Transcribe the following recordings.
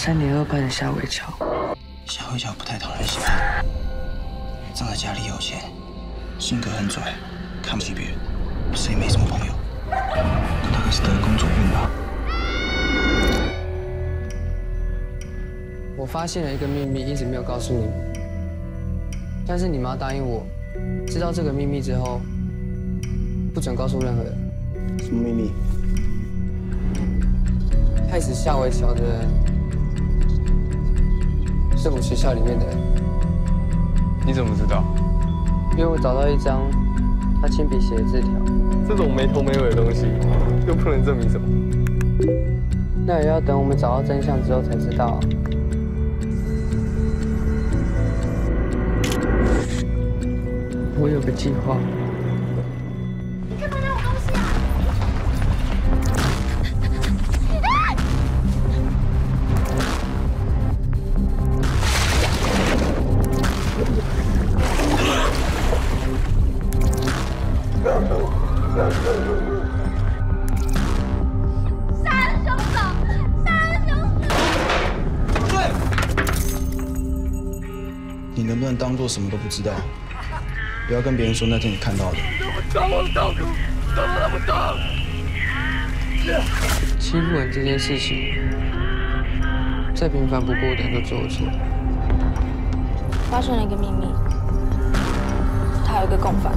3年2班的夏伟乔。 夏伟乔不太讨人喜欢，长得家里有钱，性格很拽，看不起别人，所以没什么朋友。他大概是得公主病吧。 我发现了一个秘密，一直没有告诉你们，但是你们要答应我，知道这个秘密之后，不准告诉任何人。 什么秘密？ 害死夏伟乔的人是我学校里面的人。 你怎么知道？ 因为我找到一张他亲笔写的字条。 这种没头没尾的东西，又不能证明什么。 那也要等我们找到真相之后才知道啊。我有个计划。 你干嘛拿我东西啊？杀人凶手！杀人凶手！ 对。你能不能当做什么都不知道？不要跟别人说那天你看到的。 欺负人这件事情，再平凡不过的人都做得出来。 发现了一个秘密，他有一个共犯。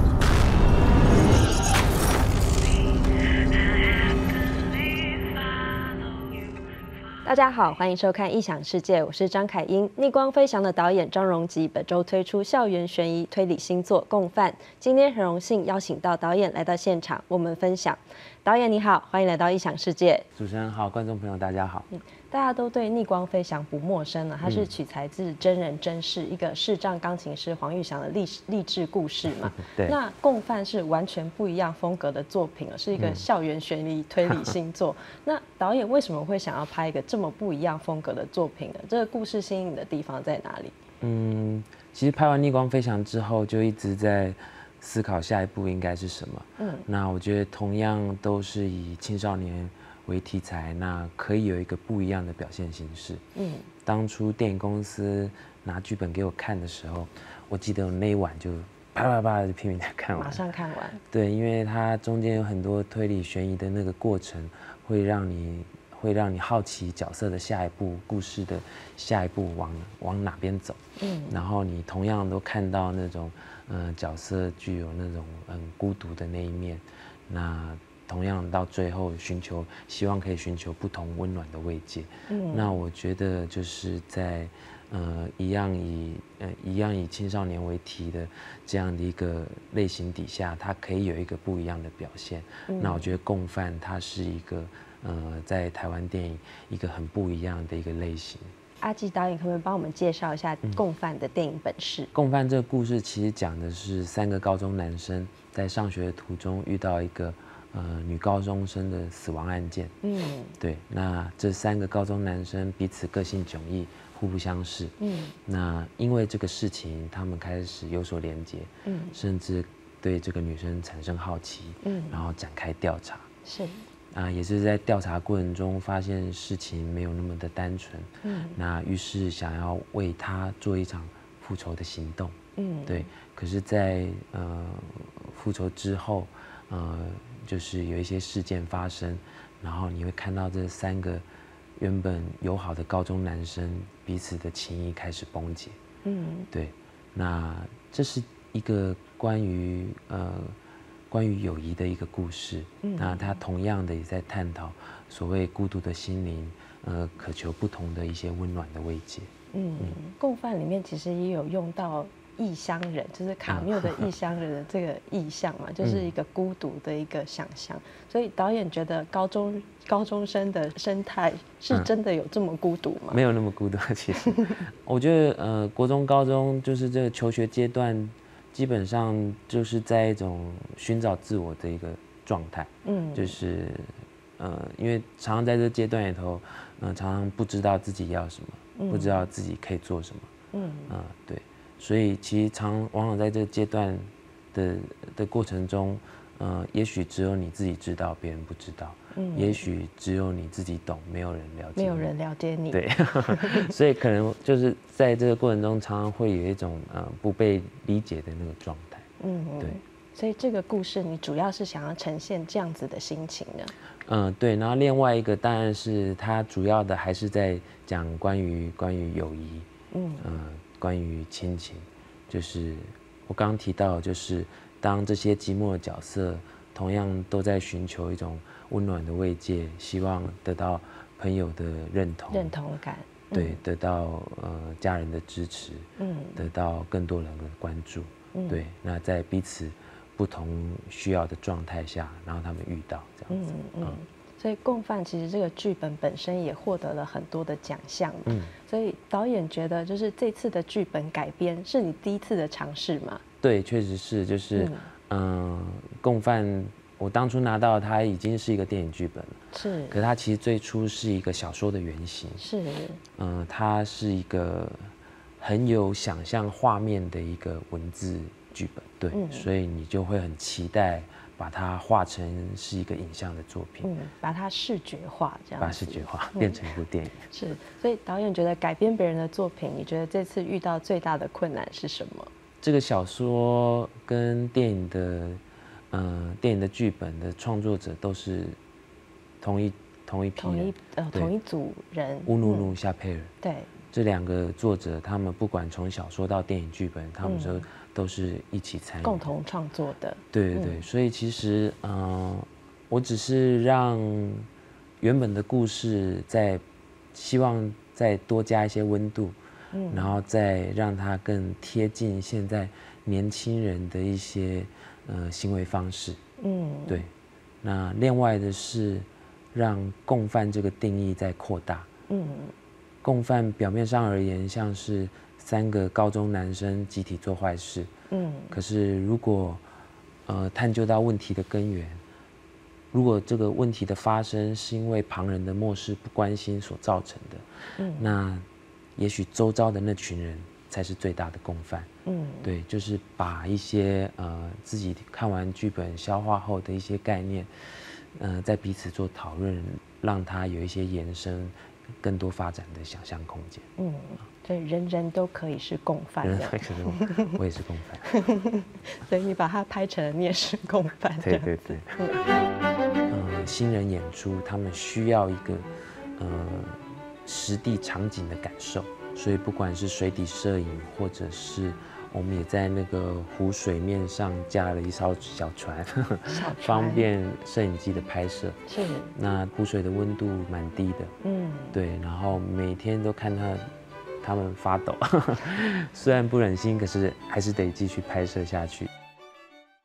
大家好，欢迎收看《异想世界》，我是张凯英。《逆光飞翔》的导演张荣吉本周推出校园悬疑推理新作《共犯》，今天很荣幸邀请到导演来到现场，我们分享。导演你好，欢迎来到《异想世界》。 主持人好，观众朋友大家好。 大家都对《逆光飞翔》不陌生了，它是取材自真人真事，一个视障钢琴师黄玉祥的励志故事嘛。 对。 那《共犯》是完全不一样风格的作品了，是一个校园悬疑推理新作。那导演为什么会想要拍一个这么不一样风格的作品呢？这个故事吸引你的地方在哪里？ 其实拍完《逆光飞翔》之后，就一直在思考下一步应该是什么。那我觉得同样都是以青少年为题材，那可以有一个不一样的表现形式。当初电影公司拿剧本给我看的时候，我记得我那一晚就啪啪啪的拼命的看完， 马上看完。对， 因为它中间有很多推理悬疑的那个过程，会让你好奇角色的下一步，故事的下一步往哪边走。然后你同样都看到那种角色具有那种很孤独的那一面，那同样到最后希望可以寻求不同温暖的慰藉。那我觉得就是在一样以青少年为题的这样的一个类型底下，它可以有一个不一样的表现。那我觉得共犯它是一个在台湾电影一个很不一样的一个类型。 阿纪导演可不可以帮我们介绍一下《共犯》的电影本事？ 共犯这个故事其实讲的是3个高中男生在上学的途中遇到一个女高中生的死亡案件。对，那这3个高中男生彼此个性迥异，互不相识。那因为这个事情，他们开始有所连结，甚至对这个女生产生好奇，然后展开调查。也是在调查过程中发现事情没有那么的单纯。那于是想要为她做一场复仇的行动。对。可是在，复仇之后，就是有一些事件发生，然后你会看到这3个原本友好的高中男生彼此的情谊开始崩解。对。那这是一个关于友谊的一个故事。那它同样的也在探讨所谓孤独的心灵，渴求不同的一些温暖的慰藉。 共犯里面其实也有用到异乡人，就是卡缪的异乡人的这个意象嘛，就是一个孤独的一个想象。所以导演觉得高中生的生态是真的有这么孤独吗？ 没有那么孤独，其实我觉得国中、高中就是这个求学阶段，基本上就是在一种寻找自我的一个状态。就是因为常常在这阶段里头，常常不知道自己要什么，不知道自己可以做什么。对。所以其实往往在这个阶段的过程中， 也许只有你自己知道，别人不知道。也许只有你自己懂，没有人了解你。 没有人了解你。 对，所以可能就是在这个过程中，常常会有一种不被理解的那个状态。对。 所以这个故事，你主要是想要呈现这样子的心情呢？ 对。然后另外一个当然是它主要的还是在讲关于友谊，关于亲情，就是我刚刚提到，就是当这些寂寞的角色同样都在寻求一种温暖的慰藉，希望得到朋友的认同感， 对，得到家人的支持，得到更多人的关注，对，那在彼此不同需要的状态下，然后他们遇到这样子， 所以共犯其实这个剧本本身也获得了很多的奖项，所以导演觉得就是这次的剧本改编是你第一次的尝试吗？ 对，确实是，就是共犯。我当初拿到它已经是一个电影剧本了， 是。 可是它其实最初是一个小说的原型， 是。 它是一个很有想象画面的一个文字剧本，对，所以你就会很期待把它画成是一个影像的作品， 把它视觉化，这样。 把视觉化变成一部电影。 是，所以导演觉得改编别人的作品，你觉得这次遇到最大的困难是什么？这个小说跟电影的剧本的创作者都是同一批人， 同一组人， 乌努努、夏佩尔， 对， 这2个作者，他们不管从小说到电影剧本，他们都是一起参与， 共同创作的。 对对对，所以其实我只是让原本的故事希望再多加一些温度，然后再让它更贴近现在年轻人的一些行为方式，对。那另外的是让共犯这个定义再扩大，共犯表面上而言像是3个高中男生集体做坏事，可是如果探究到问题的根源，如果这个问题的发生是因为旁人的漠视不关心所造成的，那也许周遭的那群人才是最大的共犯。对，就是把一些自己看完剧本消化后的一些概念，在彼此做讨论，让它有一些延伸、更多发展的想象空间。 所以人人都可以是共犯。人人可以是共犯， 我也是共犯。 所以你把它拍成你也是共犯。 对对对。新人演出，他们需要一个实地场景的感受。所以不管是水底摄影，或者是我们也在那个湖水面上架了一艘小船，方便摄影机的拍摄。 是。 那湖水的温度蛮低的，对，然后每天都看他们发抖，虽然不忍心，可是还是得继续拍摄下去。